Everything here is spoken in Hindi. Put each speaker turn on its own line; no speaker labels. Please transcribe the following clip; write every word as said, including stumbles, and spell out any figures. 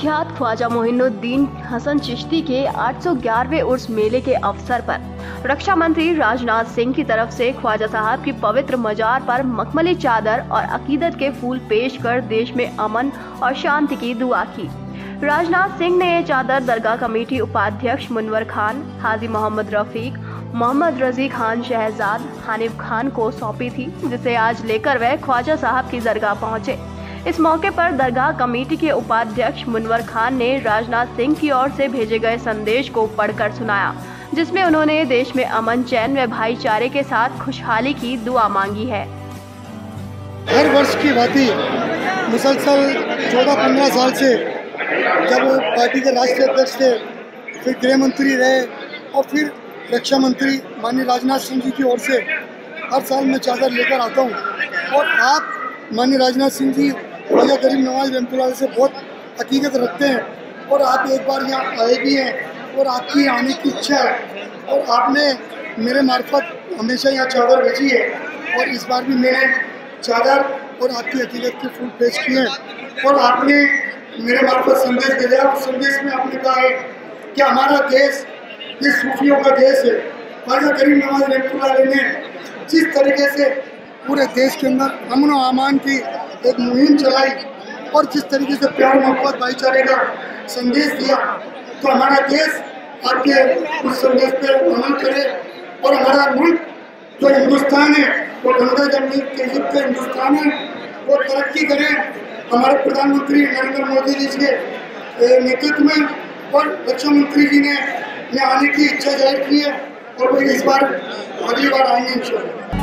विख्यात ख्वाजा मोइनुद्दीन हसन चिश्ती के आठ सौ ग्यारहवें उर्स मेले के अवसर पर रक्षा मंत्री राजनाथ सिंह की तरफ से ख्वाजा साहब की पवित्र मजार पर मखमली चादर और अकीदत के फूल पेश कर देश में अमन और शांति की दुआ की। राजनाथ सिंह ने ये चादर दरगाह कमेटी उपाध्यक्ष मुनव्वर खान, हाजी मोहम्मद रफीक, मोहम्मद रजी खान शहजाद, हानिफ खान को सौंपी थी, जिसे आज लेकर वह ख्वाजा साहब की दरगाह पहुंचे। इस मौके पर दरगाह कमेटी के उपाध्यक्ष मुनव्वर खान ने राजनाथ सिंह की ओर से भेजे गए संदेश को पढ़कर सुनाया, जिसमें उन्होंने देश में अमन, चैन व भाईचारे के साथ खुशहाली की दुआ मांगी है।
हर वर्ष की भांति मुसलसल चौदह पंद्रह साल से जब पार्टी के राष्ट्रीय अध्यक्ष थे, फिर गृह मंत्री रहे और फिर रक्षा मंत्री माननीय राजनाथ सिंह जी की ओर से हर साल मैं चादर लेकर आता हूँ। और आप माननीय राजनाथ सिंह जी ख्वाजा गरीब नवाज रहमतुल्लाह से बहुत हकीकत रखते हैं और आप एक बार यहाँ आए भी हैं और आपकी आने की इच्छा है और आपने मेरे मार्फत हमेशा यहाँ चादर भेजी है और इस बार भी मैंने चादर और आपकी हकीकत के फूल पेश किए हैं और आपने मेरे मार्फत संदेश भेजा। उस संदेश में आपने कहा है कि हमारा देश ये सूफियों का देश है। ख्वाजा गरीब नवाज रहमतुल्लाह ने जिस तरीके से पूरे देश के अंदर अमन और अमान की एक मुहिम चलाई और जिस तरीके से प्यार मोहब्बत भाईचारे का संदेश दिया, तो हमारा देश आपके उस संदेश पे अमल करे और हमारा मुल्क जो हिंदुस्तान है वो गंगा जमनी तहजीब का हिंदुस्तान है, वो तरक्की करे। हमारे प्रधानमंत्री नरेंद्र मोदी जी के नेतृत्व में और रक्षा मंत्री जी ने यहाँ आने की इच्छा जाहिर की है और वो इस बार अगली बार आएंगे इंशाल्लाह।